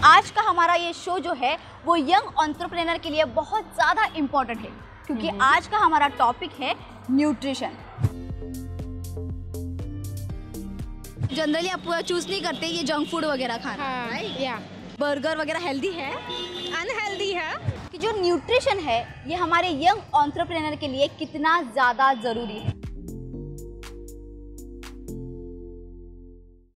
आज का हमारा ये शो जो है वो यंग एंटरप्रेन्योर के लिए बहुत ज़्यादा इम्पोर्टेंट है, क्योंकि आज का हमारा टॉपिक है न्यूट्रिशन। जनरली आप चूज नहीं करते ये जंक फूड वगैरह खाना, हाँ, या बर्गर वगैरह हेल्दी है, अनहेल्दी है। कि जो न्यूट्रिशन है ये हमारे यंग एंटरप्रेन्योर के लिए कितना ज़्यादा ज़रूरी है।